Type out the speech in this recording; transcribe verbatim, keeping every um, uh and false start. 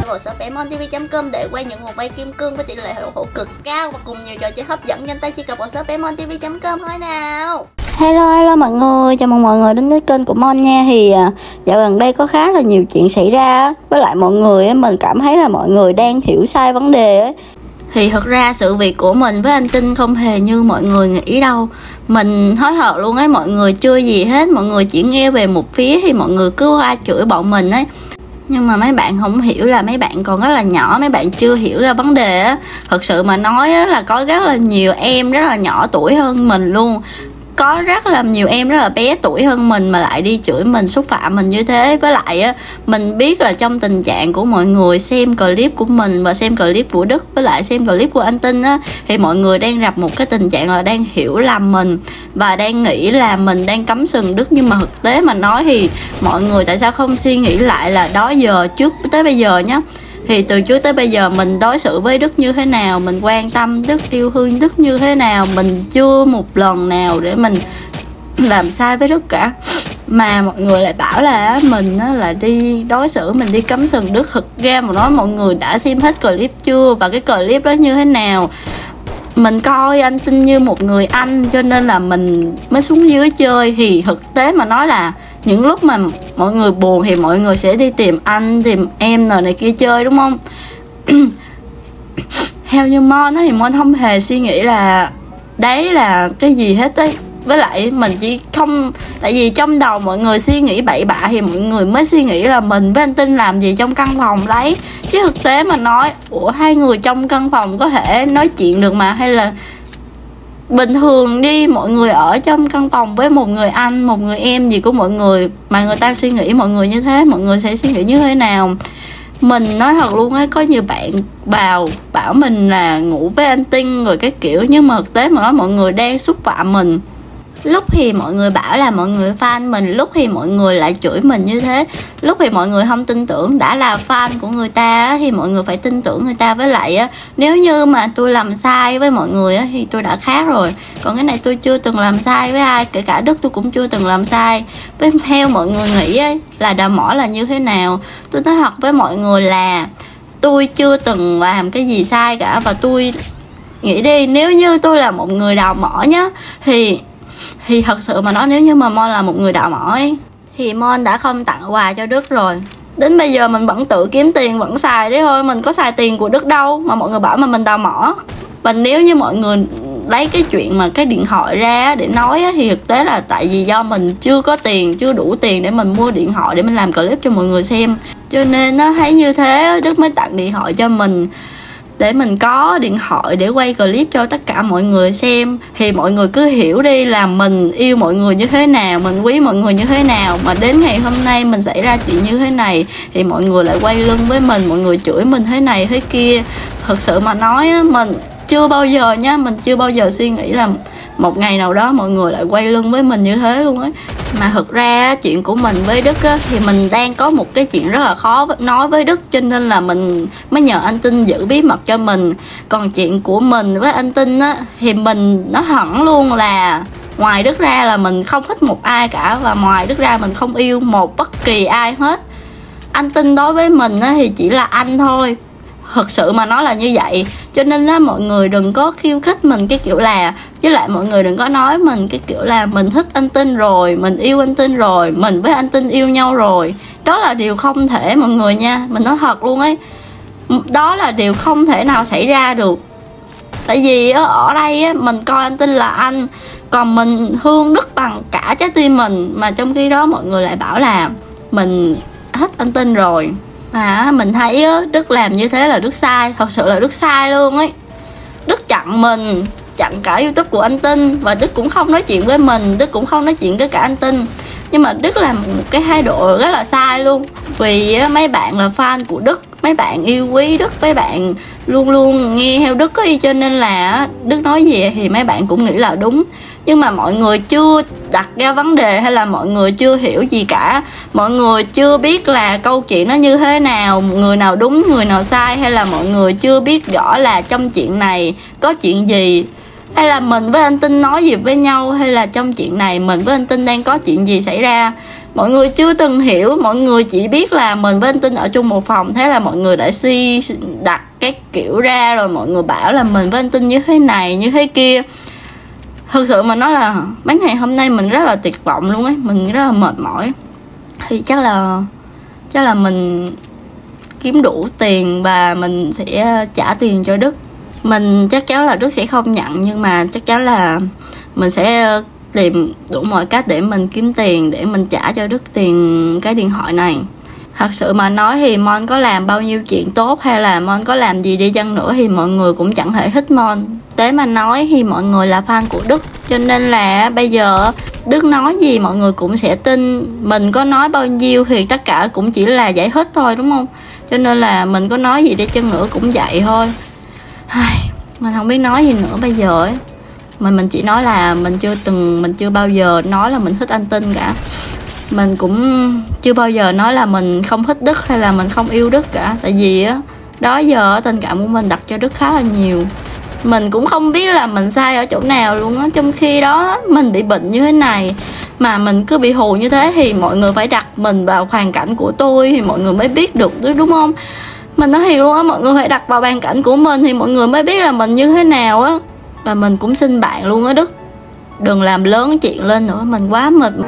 vào shop emon tv chấm com để quay những vòng quay kim cương với tỷ lệ hiệu hữu cực cao và cùng nhiều trò chơi hấp dẫn. Nhanh tay truy cập vào shop emon tv chấm com thôi nào. Hello hello mọi người, chào mừng mọi người đến với kênh của Mon nha. Thì dạo gần đây có khá là nhiều chuyện xảy ra, với lại mọi người mình cảm thấy là mọi người đang hiểu sai vấn đề ấy. Thì thật ra sự việc của mình với anh Tinh không hề như mọi người nghĩ đâu. Mình hối hận luôn ấy, mọi người chưa gì hết, mọi người chỉ nghe về một phía thì mọi người cứ qua chửi bọn mình ấy. Nhưng mà mấy bạn không hiểu là mấy bạn còn rất là nhỏ, mấy bạn chưa hiểu ra vấn đề á. Thật sự mà nói á, là có rất là nhiều em rất là nhỏ tuổi hơn mình luôn. Có rất là nhiều em rất là bé tuổi hơn mình mà lại đi chửi mình, xúc phạm mình như thế. Với lại á, mình biết là trong tình trạng của mọi người xem clip của mình và xem clip của Đức với lại xem clip của anh Tinh á, thì mọi người đang gặp một cái tình trạng là đang hiểu lầm mình và đang nghĩ là mình đang cắm sừng Đức. Nhưng mà thực tế mà nói thì mọi người tại sao không suy nghĩ lại là đó giờ trước tới bây giờ nhá, thì từ trước tới bây giờ mình đối xử với Đức như thế nào, mình quan tâm Đức, yêu thương Đức như thế nào, mình chưa một lần nào để mình làm sai với Đức cả. Mà mọi người lại bảo là mình là đi đối xử, mình đi cắm sừng Đức. Thực ra mà nói mọi người đã xem hết clip chưa và cái clip đó như thế nào. Mình coi anh Tinh như một người anh cho nên là mình mới xuống dưới chơi. Thì thực tế mà nói là những lúc mà mọi người buồn thì mọi người sẽ đi tìm anh, tìm em này, này kia chơi đúng không? Theo như Mon thì Mon không hề suy nghĩ là đấy là cái gì hết ấy. Với lại mình chỉ không, tại vì trong đầu mọi người suy nghĩ bậy bạ thì mọi người mới suy nghĩ là mình với anh Tinh làm gì trong căn phòng đấy. Chứ thực tế mà nói, ủa hai người trong căn phòng có thể nói chuyện được mà, hay là bình thường đi mọi người ở trong căn phòng với một người anh, một người em gì của mọi người mà người ta suy nghĩ mọi người như thế, mọi người sẽ suy nghĩ như thế nào? Mình nói thật luôn ấy, có nhiều bạn vào bảo mình là ngủ với anh Tinh rồi cái kiểu, nhưng mà thực tế mà nói mọi người đang xúc phạm mình. Lúc thì mọi người bảo là mọi người fan mình, lúc thì mọi người lại chửi mình như thế. Lúc thì mọi người không tin tưởng, đã là fan của người ta thì mọi người phải tin tưởng người ta. Với lại nếu như mà tôi làm sai với mọi người thì tôi đã khác rồi. Còn cái này tôi chưa từng làm sai với ai, kể cả Đức tôi cũng chưa từng làm sai. Với theo mọi người nghĩ ấy, là đào mỏ là như thế nào, tôi nói thật với mọi người là tôi chưa từng làm cái gì sai cả. Và tôi nghĩ đi, nếu như tôi là một người đào mỏ nhá, thì Thì thật sự mà nói, nếu như mà Mon là một người đào mỏ ấy, thì Mon đã không tặng quà cho Đức rồi. Đến bây giờ mình vẫn tự kiếm tiền, vẫn xài đấy thôi. Mình có xài tiền của Đức đâu mà mọi người bảo mà mình đào mỏ. Và nếu như mọi người lấy cái chuyện mà cái điện thoại ra để nói á, thì thực tế là tại vì do mình chưa có tiền, chưa đủ tiền để mình mua điện thoại để mình làm clip cho mọi người xem. Cho nên nó thấy như thế Đức mới tặng điện thoại cho mình, để mình có điện thoại để quay clip cho tất cả mọi người xem. Thì mọi người cứ hiểu đi là mình yêu mọi người như thế nào, mình quý mọi người như thế nào. Mà đến ngày hôm nay mình xảy ra chuyện như thế này thì mọi người lại quay lưng với mình, mọi người chửi mình thế này thế kia. Thật sự mà nói mình chưa bao giờ nha, mình chưa bao giờ suy nghĩ là một ngày nào đó mọi người lại quay lưng với mình như thế luôn ấy. Mà thực ra chuyện của mình với Đức á, thì mình đang có một cái chuyện rất là khó nói với Đức, cho nên là mình mới nhờ anh Tinh giữ bí mật cho mình. Còn chuyện của mình với anh Tinh á, thì mình nói thẳng luôn là ngoài Đức ra là mình không thích một ai cả, và ngoài Đức ra mình không yêu một bất kỳ ai hết. Anh Tinh đối với mình á, thì chỉ là anh thôi. Thật sự mà nói là như vậy. Cho nên á, mọi người đừng có khiêu khích mình cái kiểu là, với lại mọi người đừng có nói mình cái kiểu là mình thích anh Tinh rồi, mình yêu anh Tinh rồi, mình với anh Tinh yêu nhau rồi. Đó là điều không thể mọi người nha. Mình nói thật luôn ấy, đó là điều không thể nào xảy ra được. Tại vì ở đây á, mình coi anh Tinh là anh, còn mình thương Đức bằng cả trái tim mình. Mà trong khi đó mọi người lại bảo là mình thích anh Tinh rồi. Mà mình thấy Đức làm như thế là Đức sai, thật sự là Đức sai luôn ấy. Đức chặn mình, chặn cả YouTube của anh Tinh, và Đức cũng không nói chuyện với mình, Đức cũng không nói chuyện với cả anh Tinh. Nhưng mà Đức làm một cái thái độ rất là sai luôn. Vì mấy bạn là fan của Đức, mấy bạn yêu quý Đức, mấy bạn luôn luôn nghe theo Đức ấy, cho nên là Đức nói gì thì mấy bạn cũng nghĩ là đúng. Nhưng mà mọi người chưa đặt ra vấn đề, hay là mọi người chưa hiểu gì cả. Mọi người chưa biết là câu chuyện nó như thế nào, người nào đúng, người nào sai, hay là mọi người chưa biết rõ là trong chuyện này có chuyện gì, hay là mình với anh Tinh nói gì với nhau, hay là trong chuyện này mình với anh Tinh đang có chuyện gì xảy ra. Mọi người chưa từng hiểu, mọi người chỉ biết là mình với anh Tinh ở chung một phòng, thế là mọi người đã suy đặt cái kiểu ra rồi, mọi người bảo là mình với anh Tinh như thế này như thế kia. Thực sự mà nói là mấy ngày hôm nay mình rất là tuyệt vọng luôn ấy, mình rất là mệt mỏi. Thì chắc là chắc là mình kiếm đủ tiền và mình sẽ trả tiền cho Đức. Mình chắc chắn là Đức sẽ không nhận, nhưng mà chắc chắn là mình sẽ tìm đủ mọi cách để mình kiếm tiền để mình trả cho Đức tiền cái điện thoại này. Thật sự mà nói thì Mon có làm bao nhiêu chuyện tốt hay là Mon có làm gì đi chăng nữa thì mọi người cũng chẳng thể thích Mon. Tế mà nói thì mọi người là fan của Đức, cho nên là bây giờ Đức nói gì mọi người cũng sẽ tin. Mình có nói bao nhiêu thì tất cả cũng chỉ là giải thích thôi, đúng không? Cho nên là mình có nói gì đi chăng nữa cũng vậy thôi. Mình không biết nói gì nữa bây giờ ấy. Mà mình chỉ nói là mình chưa từng, mình chưa bao giờ nói là mình thích anh Tinh cả. Mình cũng chưa bao giờ nói là mình không thích Đức hay là mình không yêu Đức cả. Tại vì á, đó giờ tình cảm của mình đặt cho Đức khá là nhiều. Mình cũng không biết là mình sai ở chỗ nào luôn á. Trong khi đó mình bị bệnh như thế này mà mình cứ bị hù như thế thì mọi người phải đặt mình vào hoàn cảnh của tôi thì mọi người mới biết được, đúng không? Mình nói thiệt luôn á, mọi người phải đặt vào hoàn cảnh của mình thì mọi người mới biết là mình như thế nào á. Và mình cũng xin bạn luôn á Đức, đừng làm lớn chuyện lên nữa, mình quá mệt.